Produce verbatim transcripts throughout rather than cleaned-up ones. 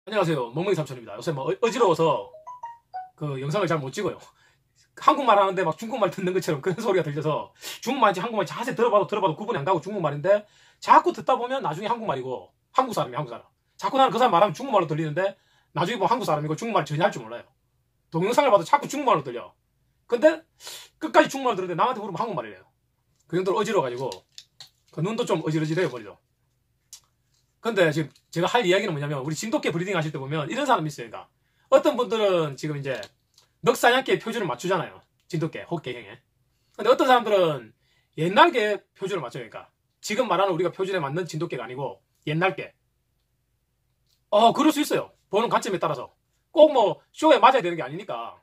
안녕하세요. 멍멍이 삼촌입니다. 요새 뭐 어, 어지러워서 그 영상을 잘 못 찍어요. 한국말 하는데 막 중국말 듣는 것처럼 그런 소리가 들려서 중국말인지 한국말인지 자세히 들어봐도 들어봐도 구분이 안 가고 중국말인데 자꾸 듣다 보면 나중에 한국말이고 한국 사람이 한국 사람. 자꾸 나는 그 사람 말하면 중국말로 들리는데 나중에 보면 한국 사람이고 중국말 전혀 할 줄 몰라요. 동영상을 봐도 자꾸 중국말로 들려. 근데 끝까지 중국말로 들었는데 남한테 물으면 한국말이래요. 그 정도로 어지러워가지고 그 눈도 좀 어지러지래요 머리도. 근데 지금 제가 할 이야기는 뭐냐면 우리 진돗개 브리딩 하실 때 보면 이런 사람이 있어요. 그러니까 어떤 분들은 지금 이제 넉사냥개의 표준을 맞추잖아요. 진돗개, 호개형에. 근데 어떤 사람들은 옛날개 표준을 맞춰요. 그러니까 지금 말하는 우리가 표준에 맞는 진돗개가 아니고 옛날개. 어 그럴 수 있어요. 보는 관점에 따라서. 꼭 뭐 쇼에 맞아야 되는 게 아니니까.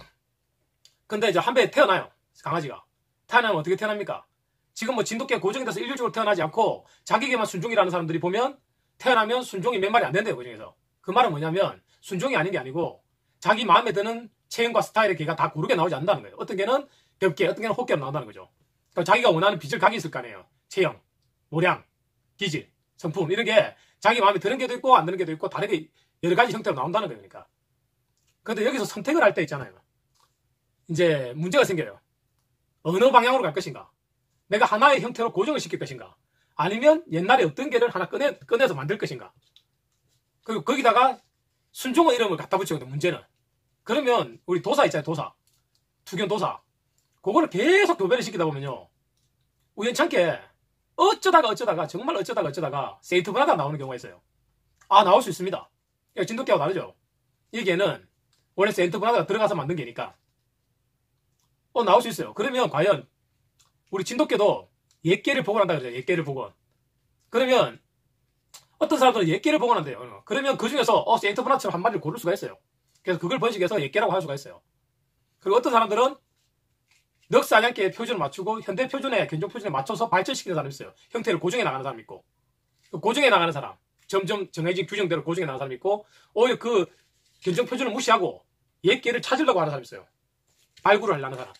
근데 이제 한 배 태어나요. 강아지가. 태어나면 어떻게 태어납니까? 지금 뭐 진돗개 고정이 돼서 일률적으로 태어나지 않고 자기에게만 순종이라는 사람들이 보면 태어나면 순종이 몇 마리 안 된대요. 그 중에서. 그 말은 뭐냐면 순종이 아닌 게 아니고 자기 마음에 드는 체형과 스타일의 개가 다 고르게 나오지 않는다는 거예요. 어떤 개는 벽개, 어떤 개는 호개로 나온다는 거죠. 그러니까 자기가 원하는 빚을 각이 있을 거 아니에요. 체형, 모량, 기질, 성품 이런 게 자기 마음에 드는 게도 있고 안 드는 게도 있고 다르게 여러 가지 형태로 나온다는 거예요. 그러니까. 근데 여기서 선택을 할 때 있잖아요. 이제 문제가 생겨요. 어느 방향으로 갈 것인가? 내가 하나의 형태로 고정을 시킬 것인가? 아니면 옛날에 어떤 개를 하나 꺼내, 꺼내서 만들 것인가? 그리고 거기다가 순종의 이름을 갖다 붙이거든, 문제는. 그러면 우리 도사 있잖아요, 도사. 투견 도사. 그거를 계속 교배를 시키다 보면요. 우연찮게 어쩌다가 어쩌다가 정말 어쩌다가 어쩌다가 세인트 브라다 나오는 경우가 있어요. 아, 나올 수 있습니다. 진돗개하고 다르죠. 이 개는 원래 세인트 브라다가 들어가서 만든 개니까 어 나올 수 있어요. 그러면 과연 우리 진돗개도 옛개를 복원한다 그러죠. 옛개를 복원. 그러면 어떤 사람들은 옛개를 복원한대요. 그러면 그 중에서 어 세인트 브라다처럼 한 마리를 고를 수가 있어요. 그래서 그걸 번식해서 옛개라고 할 수가 있어요. 그리고 어떤 사람들은 넉사냥개의 표준을 맞추고 현대 표준에 견종 표준에 맞춰서 발전시키는 사람이 있어요. 형태를 고정해 나가는 사람이 있고 고정해 나가는 사람 점점 정해진 규정대로 고정해 나가는 사람이 있고 오히려 그 견종 표준을 무시하고 옛개를 찾으려고 하는 사람이 있어요. 발굴을 하려는 사람.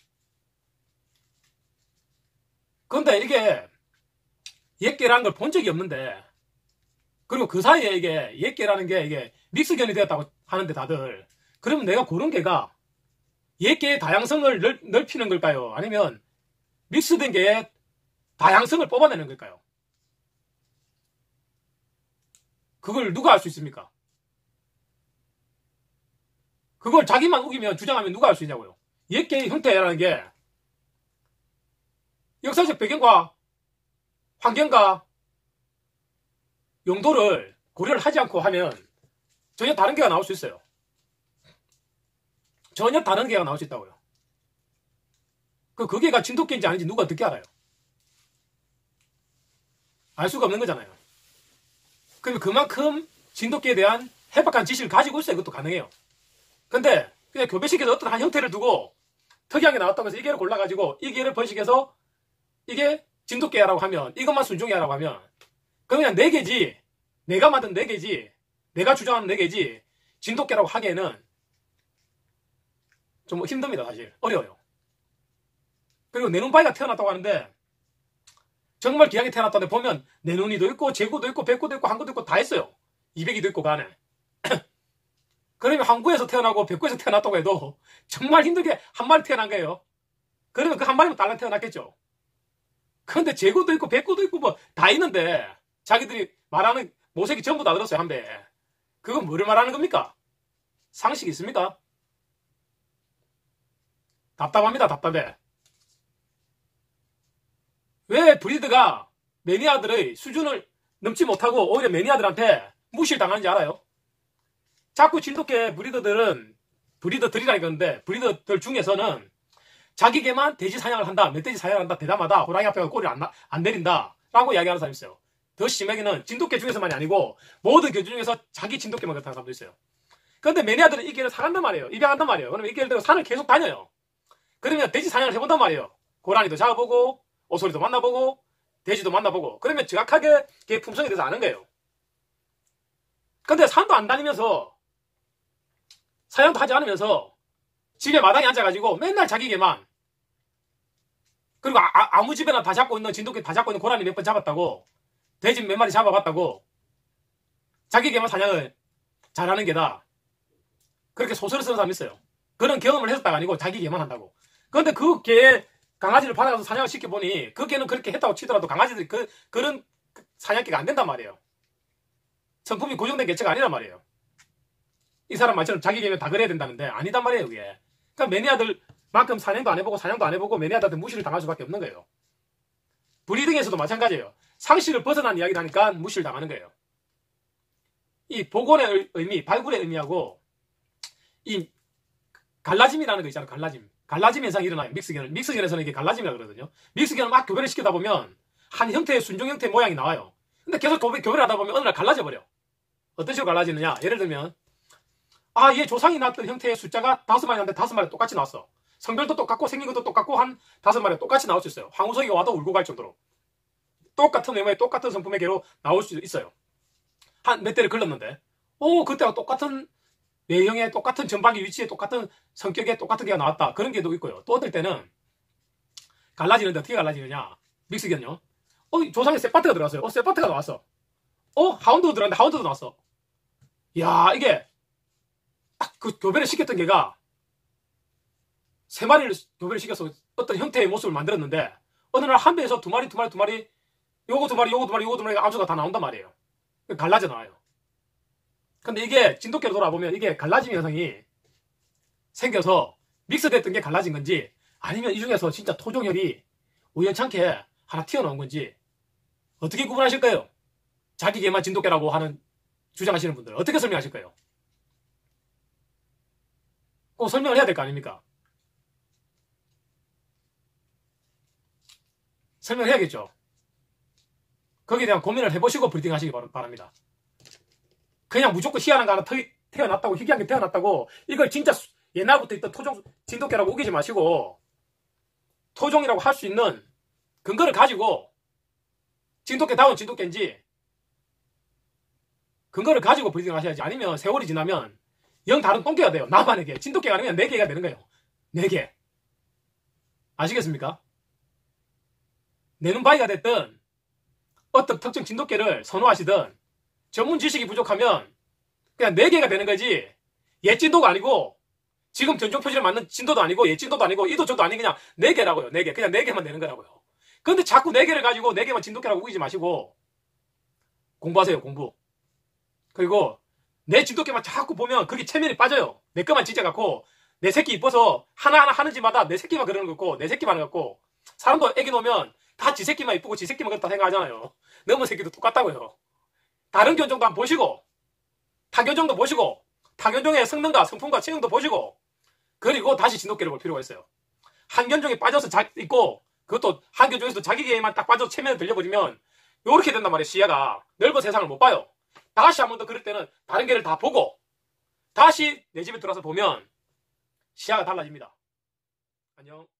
그런데 이게 옛개라는 걸 본 적이 없는데 그리고 그 사이에 이게 옛개라는 게 이게 믹스견이 되었다고 하는데 다들 그러면 내가 고른 개가 옛개의 다양성을 넓, 넓히는 걸까요? 아니면 믹스된 개의 다양성을 뽑아내는 걸까요? 그걸 누가 알 수 있습니까? 그걸 자기만 우기면 주장하면 누가 알 수 있냐고요. 옛개의 형태라는 게 역사적 배경과 환경과 용도를 고려를 하지 않고 하면 전혀 다른 개가 나올 수 있어요. 전혀 다른 개가 나올 수 있다고요. 그, 그 개가 진돗개인지 아닌지 누가 어떻게 알아요? 알 수가 없는 거잖아요. 그럼 그만큼 진돗개에 대한 해박한 지식을 가지고 있어야 이것도 가능해요. 근데 그냥 교배식에서 어떤 한 형태를 두고 특이한 게 나왔다고 해서 이 개를 골라가지고 이 개를 번식해서 이게 진돗개라고 하면 이것만 순종이라고 하면 그냥 네 개지 내가 만든 네 개지 내가 주장하는 네 개지 진돗개라고 하기에는 좀 힘듭니다. 사실 어려워요. 그리고 내 눈바위가 태어났다고 하는데 정말 귀하게 태어났다는데 보면 내 눈이도 있고 제구도 있고 백구도 있고 항구도 있고 다 있어요. 이백이도 있고 그 안에. 그러면 항구에서 태어나고 백구에서 태어났다고 해도 정말 힘들게 한 마리 태어난 거예요. 그러면 그 한 마리면 딸랑 태어났겠죠. 그런데 제구도 있고 백구도 있고 뭐 다 있는데 자기들이 말하는 모색이 전부 다 들었어요. 한 배. 그건 뭐를 말하는 겁니까? 상식이 있습니까? 답답합니다. 답답해. 왜 브리드가 매니아들의 수준을 넘지 못하고 오히려 매니아들한테 무시를 당하는지 알아요? 자꾸 진돗개 브리더들은 브리더들이라는 건데 브리더들 중에서는 자기개만 돼지 사냥을 한다, 멧돼지 사냥을 한다, 대담하다, 호랑이 앞에 가서 꼬리를 안, 안 내린다 라고 이야기하는 사람이 있어요. 더 심하게는 진돗개 중에서만이 아니고 모든 개 중에서 자기 진돗개만 그렇다는 사람도 있어요. 그런데 매니아들은 이 개를 사간단 말이에요. 입양한단 말이에요. 그러면 이 개를 들고 산을 계속 다녀요. 그러면 돼지 사냥을 해본단 말이에요. 고라니도 잡아보고 오소리도 만나보고 돼지도 만나보고 그러면 정확하게 걔 품성에 대해서 아는 거예요. 근데 산도 안 다니면서 사냥도 하지 않으면서 집에 마당에 앉아가지고 맨날 자기 개만 그리고 아, 아무 집에나 다 잡고 있는 진돗개 다 잡고 있는 고라니 몇 번 잡았다고 돼지 몇 마리 잡아봤다고 자기 개만 사냥을 잘하는 게다. 그렇게 소설을 쓰는 사람이 있어요. 그런 경험을 했었다가 아니고 자기 개만 한다고. 그런데 그 개, 강아지를 받아가서 사냥을 시켜보니 그 개는 그렇게 했다고 치더라도 강아지들이 그, 그런 사냥개가 안 된단 말이에요. 성품이 고정된 개체가 아니란 말이에요. 이 사람 말처럼 자기 개면 다 그래야 된다는데 아니단 말이에요, 그게. 그러니까 매니아들만큼 사냥도 안 해보고 사냥도 안 해보고 매니아들한테 무시를 당할 수밖에 없는 거예요. 브리딩에서도 마찬가지예요. 상식을 벗어난 이야기를 하니까 무시를 당하는 거예요. 이 복원의 의미, 발굴의 의미하고 이 갈라짐이라는 거 있잖아요. 갈라짐. 갈라짐 현상이 일어나요. 믹스견을. 믹스견에서는 이게 갈라짐이라고 그러거든요. 믹스견을 막 교배를 시키다 보면 한 형태의 순종 형태의 모양이 나와요. 근데 계속 교배, 교배를 하다 보면 어느 날 갈라져 버려. 어떤 식으로 갈라지느냐. 예를 들면 아, 얘 조상이 낳았던 형태의 숫자가 다섯 마리 나는데 다섯 마리 똑같이 나왔어. 성별도 똑같고 생긴 것도 똑같고 한 다섯 마리가 똑같이 나올 수 있어요. 황우석이가 와도 울고 갈 정도로. 똑같은 외모에 똑같은 성품의 개로 나올 수 있어요. 한 몇 대를 걸렀는데 오, 그때와 똑같은 외형에 똑같은 전방위 위치에 똑같은 성격에 똑같은 개가 나왔다. 그런 개도 있고요. 또 어떨 때는 갈라지는데 어떻게 갈라지느냐. 믹스견요. 어, 조상에 세파트가 들어왔어요. 어, 세파트가 나왔어. 어, 하운드도 들어왔는데 하운드도 나왔어. 이야, 이게 딱 그 교배를 시켰던 개가 세 마리를 교배를 시켜서 어떤 형태의 모습을 만들었는데 어느 날 한 배에서 두 마리 두 마리 두 마리 요거 두 마리 요거 두 마리 요거 두 마리 암수가 다 나온단 말이에요. 갈라져 나와요. 근데 이게 진돗개로 돌아보면 이게 갈라짐 현상이 생겨서 믹스됐던 게 갈라진 건지 아니면 이 중에서 진짜 토종혈이 우연찮게 하나 튀어나온 건지 어떻게 구분하실까요? 자기 개만 진돗개라고 하는 주장하시는 분들 어떻게 설명하실 까요? 꼭 설명을 해야 될 거 아닙니까? 설명을 해야겠죠. 거기에 대한 고민을 해보시고 브리딩 하시기 바랍니다. 그냥 무조건 희한한 거 하나 태어났다고, 희귀한 게 태어났다고 이걸 진짜 옛날부터 있던 토종 진돗개라고 우기지 마시고 토종이라고 할 수 있는 근거를 가지고 진돗개다운 진돗개인지 근거를 가지고 브리딩을 하셔야지. 아니면 세월이 지나면 영 다른 똥개가 돼요. 나만의 개. 진돗개가 아니면 네 개가 되는 거예요. 네 개. 아시겠습니까? 내눈 바위가 됐든 어떤 특정 진돗개를 선호하시든 전문 지식이 부족하면 그냥 네 개가 되는 거지 옛 진도가 아니고 지금 견종 표시를 맞는 진도도 아니고 옛 진도도 아니고 이도 저도 아닌 그냥 네 개라고요. 네 개. 그냥 네 개만 되는 거라고요. 그런데 자꾸 네 개를 가지고 네 개만 진돗개라고 우기지 마시고 공부하세요. 공부. 그리고 내 진돗개만 자꾸 보면 그게 체면이 빠져요. 내 것만 찢어갖고 내 새끼 이뻐서 하나하나 하는 집마다 내 새끼만 그러는 거 같고 내 새끼만 하는 거 같고 사람도 애기 놓으면 다 지 새끼만 이쁘고 지 새끼만 그렇다 생각하잖아요. 너무 새끼도 똑같다고요. 다른 견종도 한번 보시고 타견종도 보시고 타견종의 성능과 성품과 체형도 보시고 그리고 다시 진돗개를 볼 필요가 있어요. 한 견종에 빠져서 자, 있고 그것도 한 견종에서도 자기 개에만 딱 빠져서 체면을 들려버리면 요렇게 된단 말이에요. 시야가 넓은 세상을 못 봐요. 다시 한 번 더 그럴 때는 다른 개를 다 보고 다시 내 집에 들어와서 보면 시야가 달라집니다. 안녕.